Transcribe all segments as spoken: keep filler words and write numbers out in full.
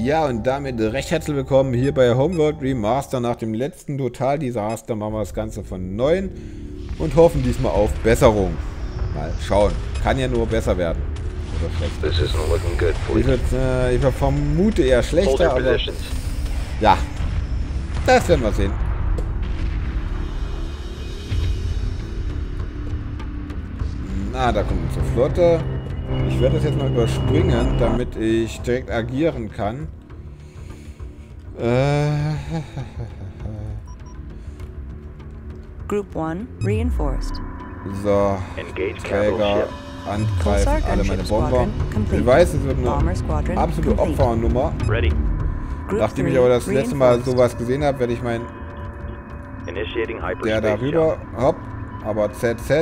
Ja, und damit recht herzlich willkommen hier bei Homeworld Remaster. Nach dem letzten Totaldesaster machen wir das Ganze von neuem und hoffen diesmal auf Besserung. Mal schauen. Kann ja nur besser werden. Oder schlechter. Ich, würd, äh, ich vermute eher schlechter, aber ja, das werden wir sehen. Na, da kommt unsere Flotte. Ich werde das jetzt mal überspringen, damit ich direkt agieren kann. Äh. Group one reinforced. So, Träger angreifen alle meine Bomber. Ich weiß, es wird eine absolute Opfernummer. Nachdem ich aber das letzte Mal sowas gesehen habe, werde ich mein der darüber, hopp, aber Z Z.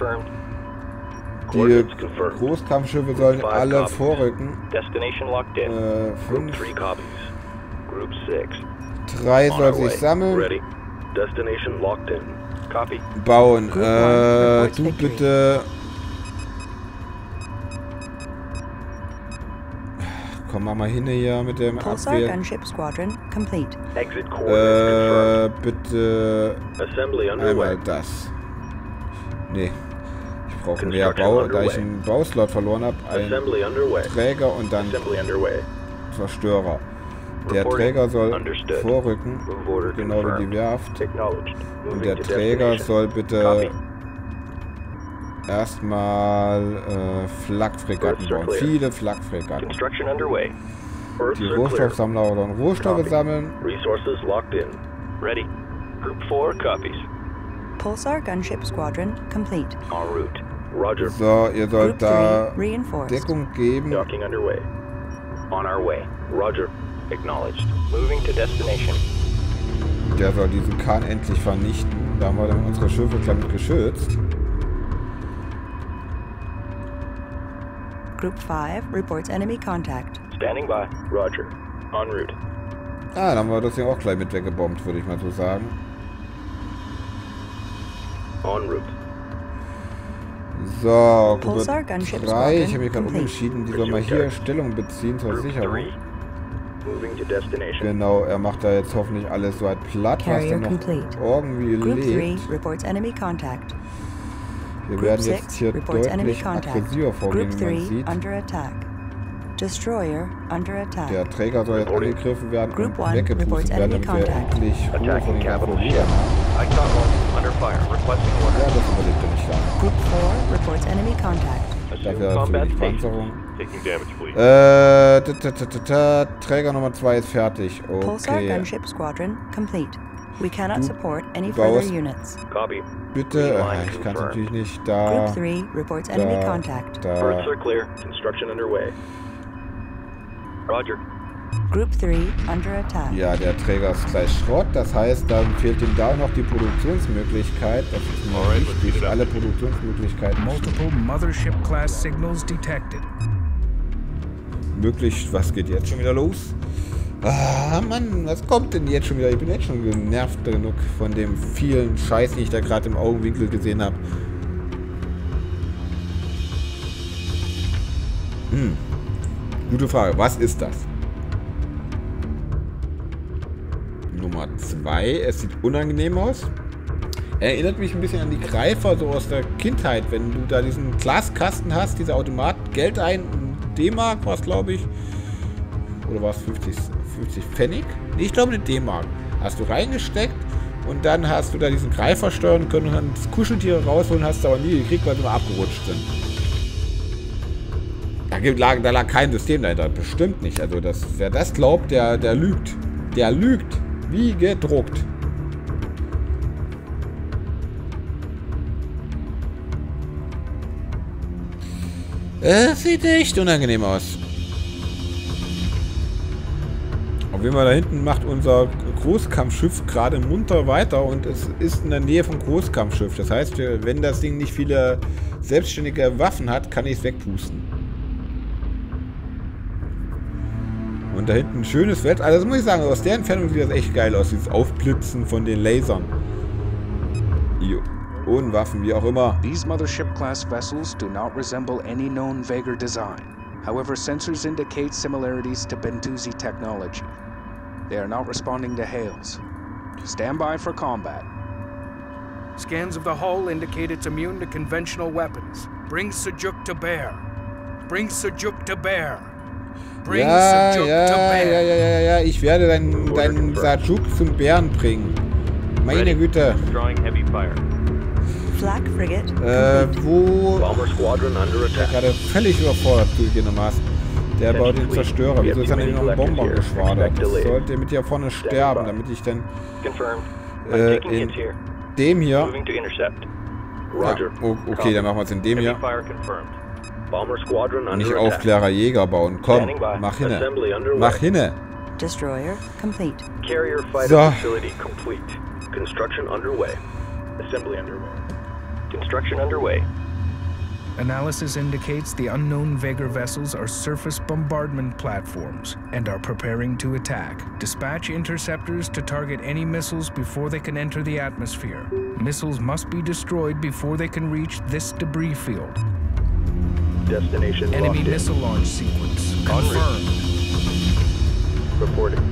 Die Großkampfschiffe sollen alle vorrücken. Äh, fünf. Drei soll sich sammeln. Bauen. Äh, du bitte. Komm, mach mal hin hier mit dem Abwehr. Äh, bitte. Einmal das. Nee. Ich brauche mehr Bau, da ich einen Bauslot verloren habe. Ein Träger und dann Zerstörer. Der Träger soll vorrücken, genau wie die Werft. Und der Träger soll bitte erstmal äh, Flakfregatten bauen. Viele Flakfregatten. Die Rohstoffsammler oder Rohstoffe sammeln. Pulsar Gunship Squadron complete. En route. Roger. So, ihr sollt da Deckung geben. Docking underway. On our way. Roger. Acknowledged. Moving to destination. Der soll diesen Kahn endlich vernichten. Da haben wir dann unsere Schiffe damit geschützt. Group five reports enemy contact. Standing by. Roger. En route. Ah, dann haben wir das hier auch gleich mit weggebombt, würde ich mal so sagen. En route. So, Gruppe drei. Ich habe mich gerade umentschieden. Die soll mal hier Stellung beziehen zur Sicherung. Genau, er macht da jetzt hoffentlich alles so halt platt, was er noch irgendwie lebt. Wir werden jetzt hier deutlich aggressiver vorgehen, wie man sieht. Der Träger soll jetzt angegriffen werden und weggepustet werden, damit wir endlich Ruhe von den Kavallerien haben. Ja, das überlebt er nicht lang. Group four reports enemy contact. Dafür für die Panzerung. Äh, ta, ta, ta, ta, ta. Träger Nummer zwei ist fertig. Okay. Pulsar Gunship Squadron complete. We cannot support any further units. Bitte, äh, ich kann es natürlich nicht. Da. Group three reports enemy contact. Da. Birds are clear. Construction underway. Roger. Group three under attack. Ja, der Träger ist gleich Schrott. Das heißt, dann fehlt ihm da noch die Produktionsmöglichkeit. Das ist mir wichtig. Alle Produktionsmöglichkeiten. Multiple Mothership Class Signals detected. Möglich, was geht jetzt schon wieder los? Ah, Mann, was kommt denn jetzt schon wieder? Ich bin jetzt schon genervt genug von dem vielen Scheiß, den ich da gerade im Augenwinkel gesehen habe. Hm. Gute Frage. Was ist das? Nummer zwei. Es sieht unangenehm aus. Erinnert mich ein bisschen an die Greifer so aus der Kindheit, wenn du da diesen Glaskasten hast, dieser Automat, Geld ein, D-Mark war es, glaube ich. Oder war es fünfzig, fünfzig Pfennig? Nee, ich glaube eine D-Mark. Hast du reingesteckt und dann hast du da diesen Greifer steuern können und dann das Kuscheltiere rausholen, hast du aber nie gekriegt, weil sie mal abgerutscht sind. Da, lag, da lag kein System dahinter. Bestimmt nicht. Also das, wer das glaubt, der, der lügt. Der lügt. Wie gedruckt. Es sieht echt unangenehm aus. Auf jeden Fall da hinten macht unser Großkampfschiff gerade munter weiter und es ist in der Nähe vom Großkampfschiff. Das heißt, wenn das Ding nicht viele selbstständige Waffen hat, kann ich es wegpusten. Und da hinten ein schönes Wetter. Also das muss ich sagen, aus der Entfernung sieht das echt geil aus, dieses Aufblitzen von den Lasern. Ionenwaffen, wie auch immer. These mothership class vessels do not resemble any known Vagar design. However, sensors indicate similarities to Bentusi technology. They are not responding to hails. Stand by for combat. Scans of the hull indicate it's immune to conventional weapons. Bring Sejuk to bear. Bring Sejuk to bear. Bring Ja, Sejuk ja, to ja, bear. ja, ja, ja, ich werde deinen dein Sajuk zum Bären bringen. Meine Güte. Drawing heavy fire. Flak frigate Äh, complete. wo... Bomber squadron under Ich bin attack. gerade völlig überfordert, zugegebenermaßen. Der baut den Zerstörer. Wieso ist er denn noch ein Bomber geschwadert? Das sollte mit hier vorne sterben, damit ich dann Confirmed. I'm äh, taking in hits here. dem hier... Moving to intercept. Ja, Roger. o- okay, dann machen wir es in dem Heavy hier. fire confirmed. Bomber squadron under Nicht attack. Aufklärer Jäger bauen. Komm, Standing by. mach hinne. Assembly underway. Mach hinne. Destroyer complete. Carrier fighter So. facility complete. Construction underway. Assembly underway. Construction underway. Analysis indicates the unknown Vagar vessels are surface bombardment platforms and are preparing to attack. Dispatch interceptors to target any missiles before they can enter the atmosphere. Missiles must be destroyed before they can reach this debris field. Destination Enemy locked in. missile launch sequence En route. confirmed. Reporting.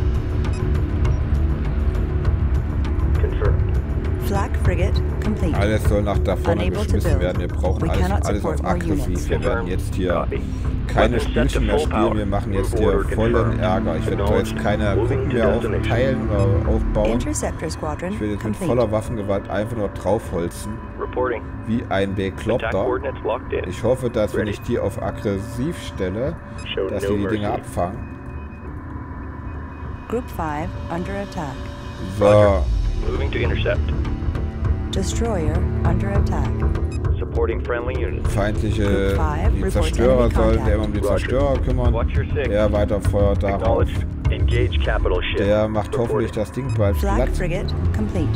Confirmed. Flak frigate complete. Alles soll nach da vorne Unable to geschmissen build. werden. Wir brauchen We alles, cannot alles auf support more aggressiv. units. Wir werden jetzt hier Copy. keine Weapons set to Spielchen mehr full spielen. power. Wir machen jetzt Move hier order vollen confirmed. Ärger. Ich werde da jetzt Acknowledged. keine Moving Gruppen to mehr destination. aufteilen oder aufbauen. Interceptor squadron Ich werde jetzt mit complete. voller Waffengewalt einfach nur draufholzen. Reporting. Wie ein Attack Bekloppter. coordinates locked in. Ich hoffe, dass wenn Ready. ich die auf aggressiv stelle, Show dass no die die mercy. Dinge abfangen. Group five under attack. So, Moving to intercept. Destroyer under attack. Supporting friendly units. feindliche Group five die reports Zerstörer enemy sollen contact. der immer um die Roger. Zerstörer kümmern. Watch your six. Der weiter feuert darauf. Acknowledged. Engage capital ship. Der macht hoffentlich das Ding bald Flak platt. frigate complete.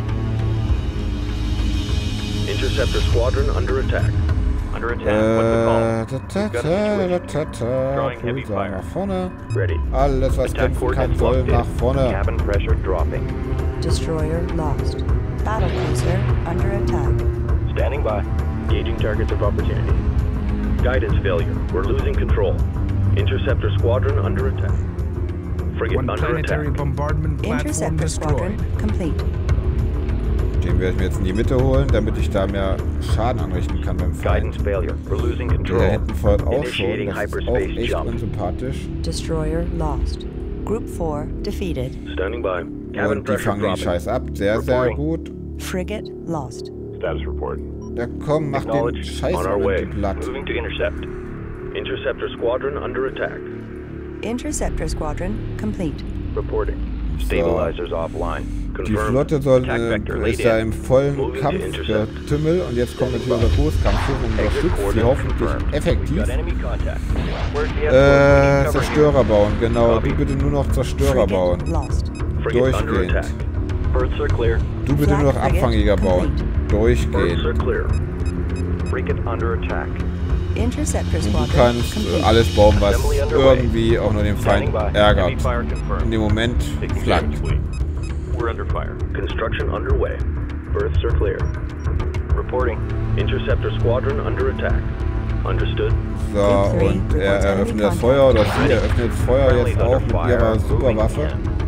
Interceptor squadron under attack. Under attack. Äh, What's the ta, ta, We've got a ta, situation. ta, ta. Drawing heavy Pulsar fire. nach vorne. call? Ready. Alles, was Attack kämpfen kann, coordinates soll locked nach in. vorne. Cabin pressure dropping. Destroyer lost. Battle cruiser under attack. Standing by. Engaging targets of opportunity. Guidance failure. We're losing control. Interceptor squadron under attack. Frigate One under planetary attack. bombardment platform Interceptor squadron destroyed. complete. Den werde ich mir jetzt in die Mitte holen, damit ich da mehr Schaden anrichten kann beim Feind. Guidance failure. We're losing Der control. hinten feuert auch schon. Initiating Das ist auch hyperspace echt jump. unsympathisch. Destroyer lost. Group four defeated. Standing by. Cabin Und die pressure fangen den dropping. Scheiß ab. Sehr, sehr Reporting. gut. Frigate lost. Status report. Ja komm, mach den Acknowledged. Scheiß On our an way. die Blatt. Moving to intercept. Interceptor squadron under attack. Interceptor squadron complete. Reporting. Stabilizers offline. Die Confirmed. Flotte soll, Attack äh, vector laid ist da in. im vollen Moving to Kampf intercept. getümmelt und jetzt kommt natürlich unser Großkampfschiff und Exit unterstützt sie coordinates hoffentlich confirmed. effektiv. We've got enemy contact. Where's the escort? Äh, Cover Zerstörer bauen, genau. Copy. Du bitte nur noch Zerstörer bauen. Frigate lost. unit. Frigate under durchgehend. attack. Berths are clear. Du bitte nur noch Flak frigate Abfangjäger bauen. complete. Berths are Durchgehend. clear. Frigate under attack. Interceptor Und du squadron kannst äh, complete. alles bauen, was Assembly underway. irgendwie auch nur den Standing Feind by. ärgert. Heavy fire In confirmed. dem Moment Taking flackt. damage, fleet. We're under fire. Construction underway. Berths are clear. Reporting. Interceptor squadron under attack. Understood. So, und er eröffnet das Feuer, oder sie eröffnet das Feuer Friendly's jetzt auch under mit fire. ihrer Moving Superwaffe.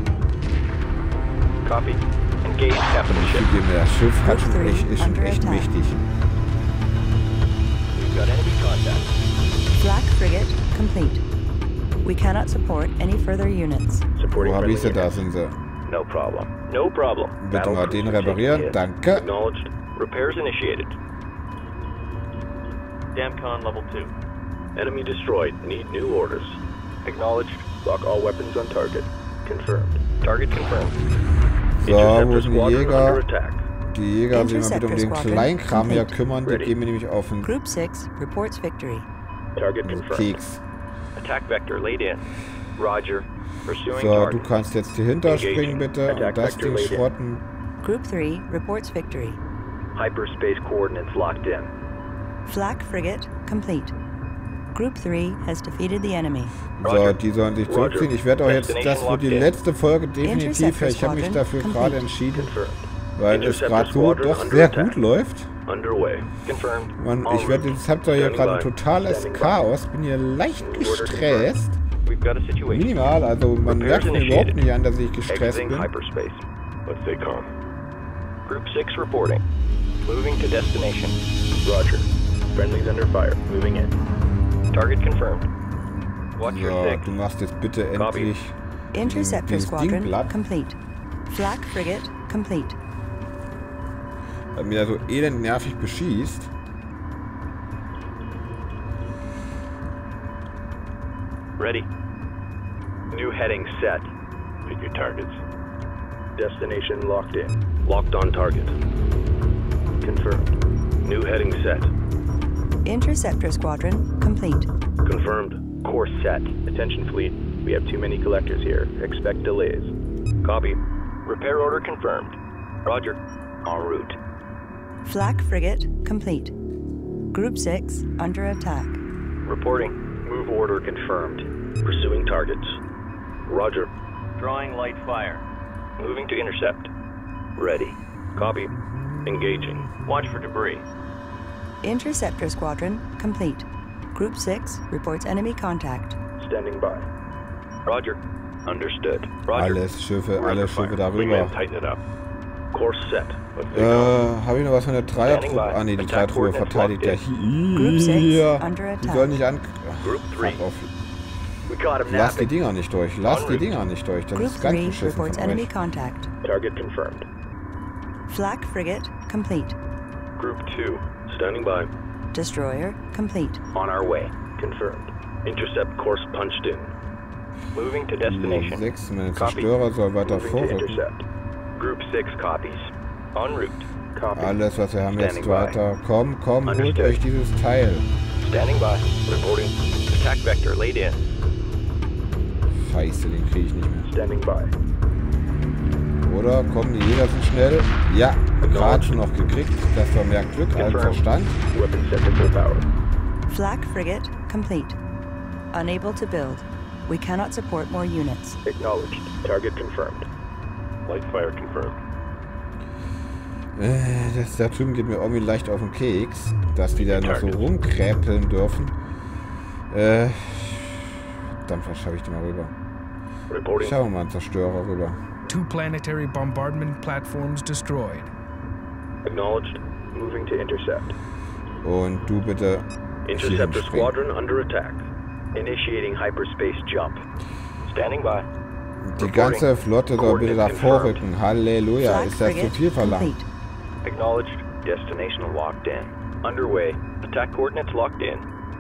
in. Copy. Engage capital ship. Zugeben, das Schiff hat schon echt, ist schon echt mächtig. We've got enemy contact. Flak frigate complete. We cannot support any further units. Supporting Wo habe ich sie? friendly Da units. sind sie. No problem. No problem. Bitte mal den reparieren. Hit. Danke. Acknowledged. Repairs initiated. Damcon level two. Enemy destroyed. Need new orders. Acknowledged. Lock all weapons on target. Confirmed. Target confirmed. So, wo Interceptor sind die squadron Jäger? under attack. Die Jäger sollen mal bitte um den Interceptor Kleinkram hier Squadron kümmern. Die Ready. gehen mir nämlich auf den Group six reports victory. Target confirmed. Keks. Attack vector laid in. Roger. Pursuing So, du target. kannst jetzt hier hinter Engaging. springen bitte und Attack das vector Ding laid in. schrotten. Group three reports victory. Hyperspace coordinates locked in. Flak frigate complete. Group three has defeated the enemy. So, Roger. die sollen sich Roger. zurückziehen. Ich werde auch jetzt, das Destination wird die locked in. letzte Folge definitiv, Interceptor ich habe mich Squadron dafür complete. gerade entschieden, Confirmed. weil es Interceptor gerade so squadron doch under sehr attack. gut läuft. underway. Confirmed. Mann, ich werde jetzt habt ihr hier gerade ein totales Chaos. Bin hier leicht gestresst. Minimal, also man merkt mir überhaupt nicht an, dass ich gestresst bin. Hyperspace. Let's stay calm. Group six reporting. Moving to destination. Roger. Friendlies under fire. Moving in. Target confirmed. Watch your So, six. du machst jetzt bitte endlich Interceptor dieses Ding squadron platt, complete. Flak frigate complete. weil mir da so elend nervig beschießt. Ready. New heading set. Pick your targets. Destination locked in. Locked on target. Confirmed. New heading set. Interceptor squadron complete. Confirmed. Course set. Attention fleet. We have too many collectors here. Expect delays. Copy. Repair order confirmed. Roger. En route. Flak frigate complete. Group six under attack. Reporting. Move order confirmed. Pursuing targets. Roger. Drawing light fire. Moving to intercept. Ready. Copy. Engaging. Watch for debris. Interceptor squadron complete. Group six reports enemy contact. Standing by. Roger. Understood. Roger. Alles Schiffe, We're alle under Schiffe fire. darüber. Wingman, tighten it up. Course set. Let's take Äh, off. habe ich noch was von der Dreiertruppe? Standing by. Ah ne, die Attack Dreiertruppe coordinates verteidigt ja locked Group six hier. under Die attack. sollen nicht an... Group Ach, three. fuck auf. We caught him Lass die napping. Dinger nicht durch. Lass die Dinger nicht durch. Das Group ist ganz three beschissen reports von enemy euch. contact. Target confirmed. Flak frigate complete. Group two. Standing by. Destroyer complete. On our way. Confirmed. Intercept course punched in. Moving to destination. Sechs, meine Copy. Zerstörer soll weiter Moving to vorrücken. intercept. Group six copies. En route. Copy. Alles, was wir haben jetzt Standing by. weiter. Komm, komm, holt Understood. euch dieses Teil. Standing by. Reporting. Attack vector laid in. Scheiße, den kriege ich nicht mehr. Standing by. Oder? Kommen die Jäger so schnell? Ja, gerade schon noch gekriegt. Das war mehr Glück als Verstand. Weapon set to full power. Flak frigate complete. Unable to build. We cannot support more units. Acknowledged. Target confirmed. Light fire confirmed. Äh, das da drüben geht mir irgendwie leicht auf den Keks, dass die da noch so rumkräpeln dürfen. Äh, dann verschaffe ich die mal rüber. Reporting. Schauen wir mal einen Zerstörer rüber. Two planetary bombardment platforms destroyed. Acknowledged. Moving to intercept. Und du bitte Interceptor springen. squadron under attack. Initiating hyperspace jump. Standing by. Die ganze Flotte soll bitte da vorrücken. Halleluja, Flak ist das zu frigate viel verlangt? complete. Acknowledged. Destination locked in. Underway. Attack coordinates locked in.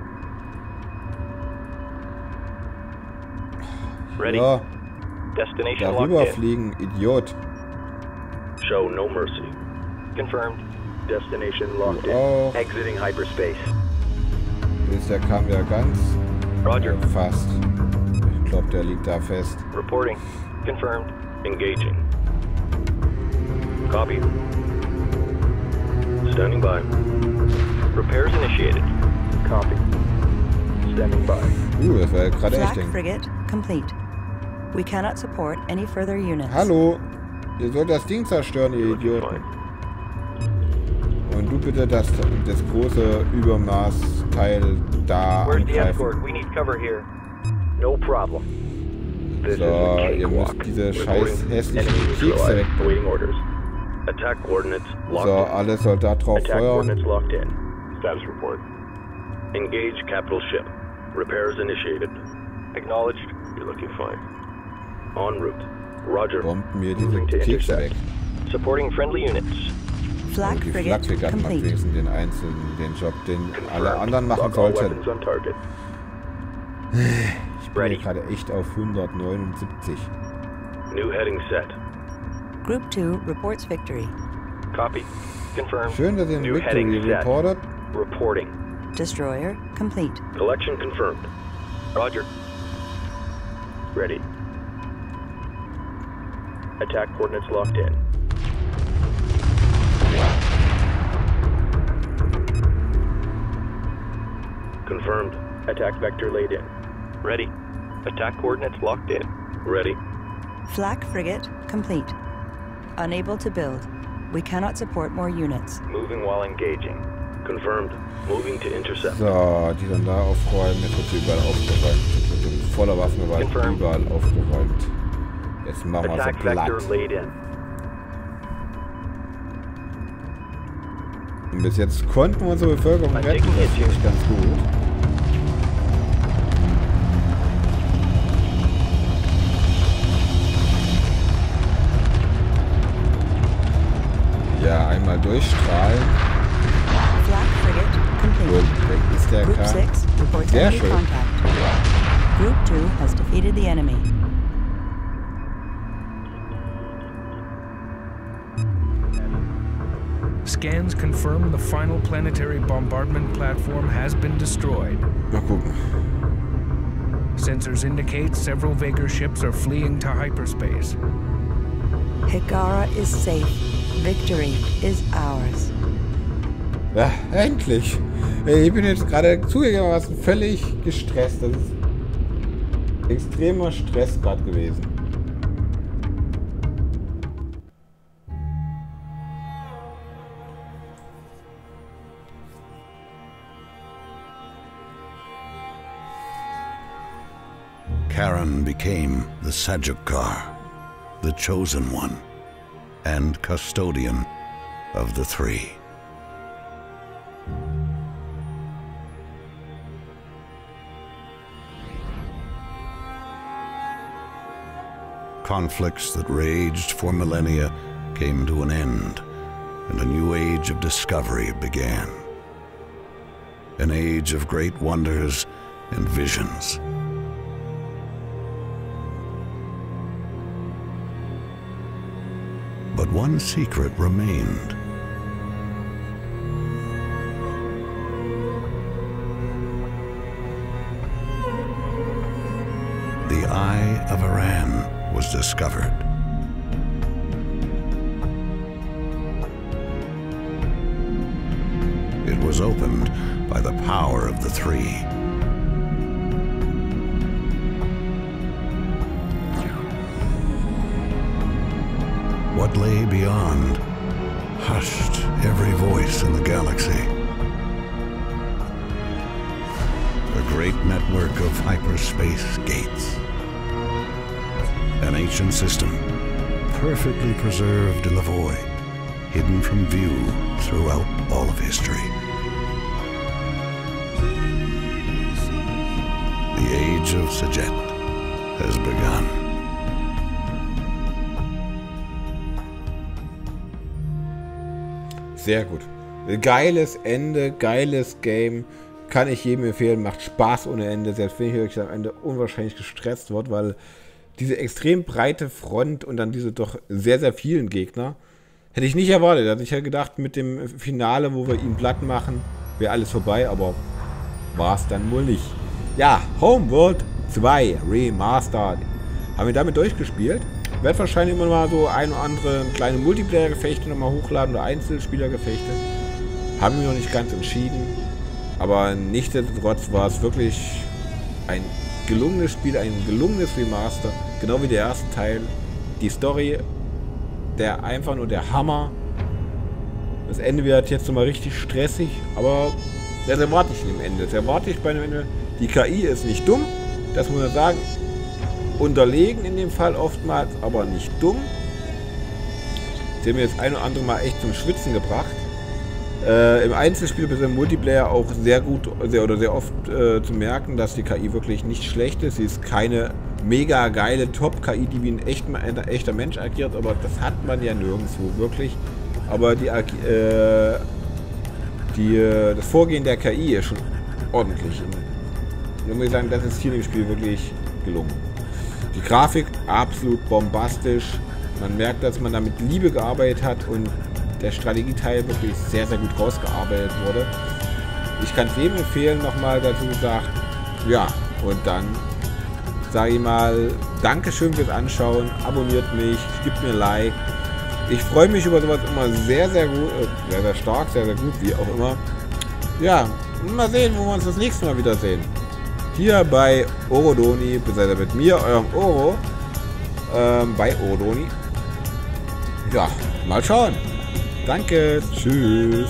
Ready. Ja, Destination darüber locked in. fliegen, Idiot. Show no mercy. Confirmed. Destination locked Du in. auch. Exiting hyperspace. Ist der kam ja ganz Roger. äh, fast. Ich glaube, der liegt da fest. Reporting. Confirmed. Engaging. Copy. Standing by. Repairs initiated. Copy. Standing by. Uh, das war ja gerade echt Flak Ding. frigate complete. We cannot support any further units. Hallo, ihr sollt das Ding zerstören, ihr Idioten. Und du bitte das, das große Übermaßteil da Where's the angreifen. escort? We need cover here. No problem. This So, is a ihr cakewalk. müsst diese scheiß Reporting. hässlichen Enemy Kekse neutralized. weg. Awaiting orders. Attack coordinates locked So, in. alle Soldat drauf Attack feuern. coordinates locked in. Status report. Engage capital ship. Repairs initiated. Acknowledged. You're looking fine. En route. Roger. Bomben mir diese Moving to Kekse intercept. weg. Supporting friendly units. Flak Und die frigate Flakfregatten macht complete. wenigstens den einzelnen, den Job, den alle Confirmed. anderen machen Lock all sollten. weapons on target. Ich bin Ready. hier gerade echt auf hundertneunundsiebzig. New heading set. Group two reports victory. Copy. Confirmed. Schön, dass ihr den New Victory heading set. reportet. Reporting. Destroyer complete. Collection confirmed. Roger. Ready. Attack coordinates locked in. Confirmed. Attack vector laid in. Ready. Attack coordinates locked in. Ready. Flak frigate complete. Unable to build. We cannot support more units. Moving while engaging. Confirmed. Moving to intercept. So, die dann da aufräumen. Jetzt wird sie überall aufgeräumt. Jetzt wird voller Waffengewalt überall aufgeräumt. Jetzt machen wir Attack so platt. vector laid in. Und bis jetzt konnten wir unsere Bevölkerung retten. Das ist nicht ganz gut. Ja, einmal durchstrahlen. Flak frigate complete. Gut, weg ist der Group K. six reports Sehr enemy schön. contact. Group two has defeated the enemy. Scans confirm the final planetary bombardment platform has been destroyed. Mal gucken. Sensors indicate several Vaker ships are fleeing to hyperspace. Higara is safe. Victory is ours. Ja, endlich. Ich bin jetzt gerade zugegebenermaßen völlig gestresst. Das ist extremer Stress gerade gewesen. Karen became the Sajukar, the chosen one, and custodian of the three. Conflicts that raged for millennia came to an end, and a new age of discovery began. An age of great wonders and visions. But one secret remained. The Eye of Iran was discovered. It was opened by the power of the three. What lay beyond hushed every voice in the galaxy. A great network of hyperspace gates. An ancient system, perfectly preserved in the void, hidden from view throughout all of history. The age of Sajet has begun. Sehr gut. Geiles Ende, geiles Game. Kann ich jedem empfehlen. Macht Spaß ohne Ende. Selbst wenn ich wirklich am Ende unwahrscheinlich gestresst wird, weil diese extrem breite Front und dann diese doch sehr, sehr vielen Gegner hätte ich nicht erwartet. Hatte ich ja gedacht, mit dem Finale, wo wir ihn platt machen, wäre alles vorbei, aber war es dann wohl nicht. Ja, Homeworld zwei Remastered. Haben wir damit durchgespielt. Ich werde wahrscheinlich immer mal so ein oder andere kleine Multiplayer-Gefechte nochmal hochladen oder Einzelspieler-Gefechte. Haben wir noch nicht ganz entschieden. Aber nichtsdestotrotz war es wirklich ein gelungenes Spiel, ein gelungenes Remaster. Genau wie der erste Teil. Die Story, der einfach nur der Hammer. Das Ende wird jetzt nochmal richtig stressig, aber das erwarte ich in dem Ende. Das erwarte ich bei einem Ende. Die K I ist nicht dumm, das muss man sagen. Unterlegen in dem Fall oftmals, aber nicht dumm. Sie haben mir jetzt ein oder andere Mal echt zum Schwitzen gebracht. Äh, Im Einzelspiel bis im Multiplayer auch sehr gut sehr, oder sehr oft äh, zu merken, dass die K I wirklich nicht schlecht ist. Sie ist keine mega geile Top-K I, die wie ein, echt, ein echter Mensch agiert, aber das hat man ja nirgendwo wirklich. Aber die, äh, die, äh, das Vorgehen der K I ist schon ordentlich. Und da muss ich sagen, das ist hier im Spiel wirklich gelungen. Die Grafik absolut bombastisch. Man merkt, dass man da mit Liebe gearbeitet hat und der Strategieteil wirklich sehr, sehr gut rausgearbeitet wurde. Ich kann es jedem empfehlen, nochmal dazu gesagt. Ja, und dann sage ich mal, Dankeschön fürs Anschauen, abonniert mich, gebt mir ein Like. Ich freue mich über sowas immer sehr, sehr gut, äh, sehr, sehr stark, sehr, sehr gut, wie auch immer. Ja, mal sehen, wo wir uns das nächste Mal wiedersehen. Hier bei Orodoni, beziehungsweise mit mir, eurem Oro, ähm, bei Orodoni. Ja, mal schauen. Danke, tschüss.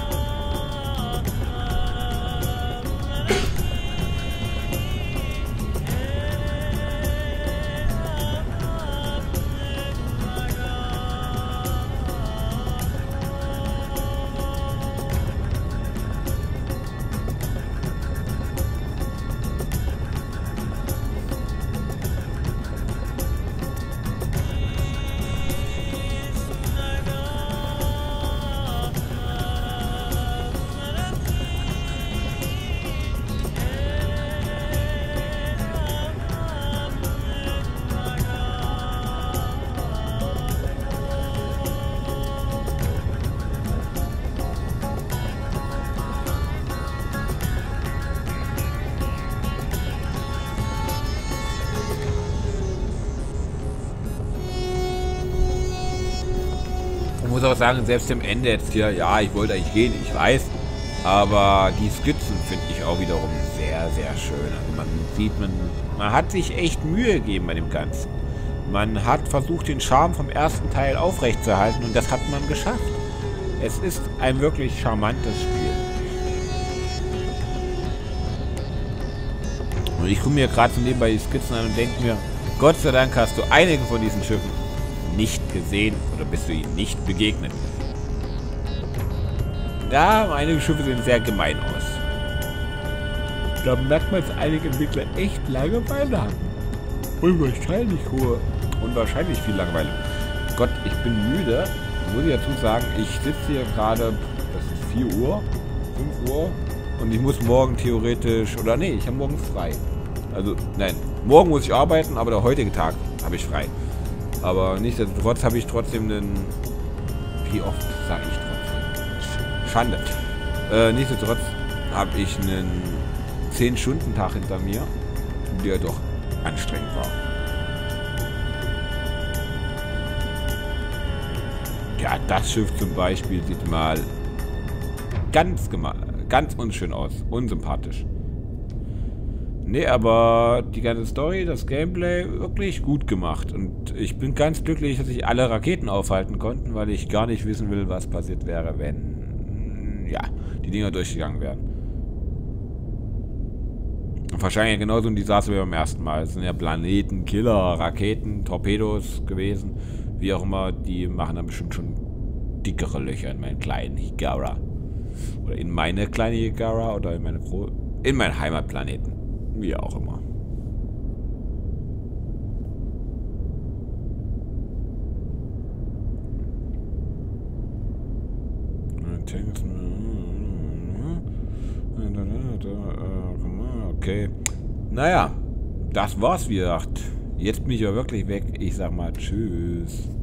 Ich muss auch sagen, selbst am Ende jetzt hier, ja, ich wollte eigentlich gehen, ich weiß, aber die Skizzen finde ich auch wiederum sehr, sehr schön. Also man sieht, man, man hat sich echt Mühe gegeben bei dem Ganzen. Man hat versucht, den Charme vom ersten Teil aufrechtzuerhalten und das hat man geschafft. Es ist ein wirklich charmantes Spiel. Und ich gucke mir gerade so nebenbei die Skizzen an und denke mir, Gott sei Dank hast du einige von diesen Schiffen nicht gesehen oder bist du ihnen nicht begegnet. Ja, einige Schiffe sehen sehr gemein aus. Da merkt man, dass einige Entwickler echt Langeweile haben. Unwahrscheinlich hohe. Unwahrscheinlich viel Langeweile. Gott, ich bin müde. Muss ich dazu sagen, ich sitze hier gerade, das ist vier Uhr, fünf Uhr und ich muss morgen theoretisch, oder nee, ich habe morgen frei. Also, nein, morgen muss ich arbeiten, aber der heutige Tag habe ich frei. Aber nichtsdestotrotz habe ich trotzdem einen... Wie oft sage ich trotzdem? Schande. Äh, nichtsdestotrotz habe ich einen zehn Stunden Tag hinter mir, der doch anstrengend war. Ja, das Schiff zum Beispiel sieht mal ganz, ganz unschön aus. Unsympathisch. Nee, aber die ganze Story, das Gameplay, wirklich gut gemacht. Und ich bin ganz glücklich, dass ich alle Raketen aufhalten konnte, weil ich gar nicht wissen will, was passiert wäre, wenn, ja, die Dinger durchgegangen wären. Und wahrscheinlich genauso ein Desaster wie beim ersten Mal. Es sind ja Planeten, Killer, Raketen, Torpedos gewesen. Wie auch immer, die machen dann bestimmt schon dickere Löcher in meinen kleinen Hiigara. Oder in meine kleine Hiigara oder in meine Gro in meinen Heimatplaneten. Wie auch immer. Okay. Naja, das war's, wie gesagt. Jetzt bin ich ja wirklich weg. Ich sag mal tschüss.